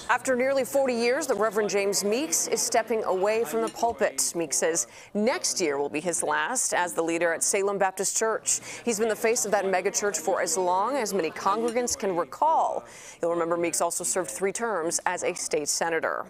After nearly 40 years, the Reverend James Meeks is stepping away from the pulpit. Meeks says next year will be his last as the leader at Salem Baptist Church. He's been the face of that megachurch for as long as many congregants can recall. You'll remember Meeks also served 3 terms as a state senator.